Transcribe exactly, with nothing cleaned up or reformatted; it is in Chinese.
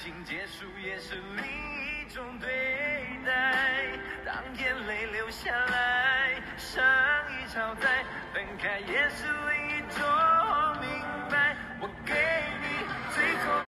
情结束也是另一种对待。当眼泪流下来，上一场再分开也是。